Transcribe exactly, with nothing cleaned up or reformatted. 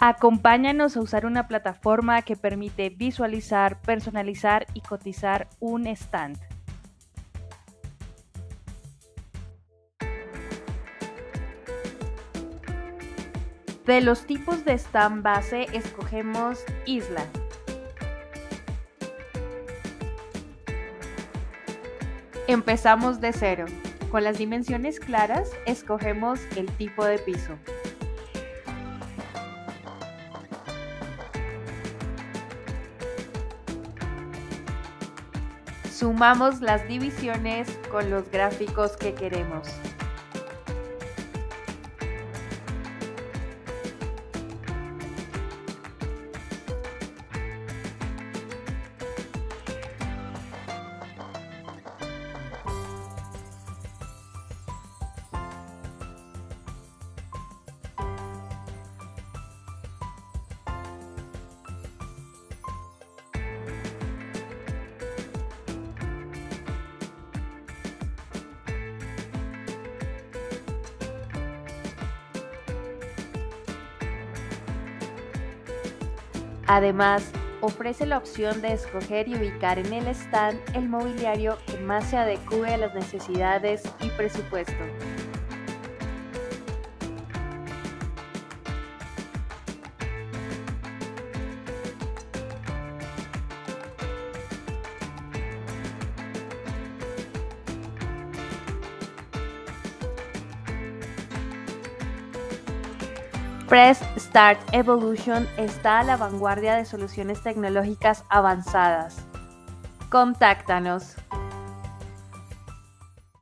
Acompáñanos a usar una plataforma que permite visualizar, personalizar y cotizar un stand. De los tipos de stand base, escogemos Isla. Empezamos de cero. Con las dimensiones claras, escogemos el tipo de piso. Sumamos las divisiones con los gráficos que queremos. Además, ofrece la opción de escoger y ubicar en el stand el mobiliario que más se adecue a las necesidades y presupuesto. Press Start Evolution está a la vanguardia de soluciones tecnológicas avanzadas. Contáctanos.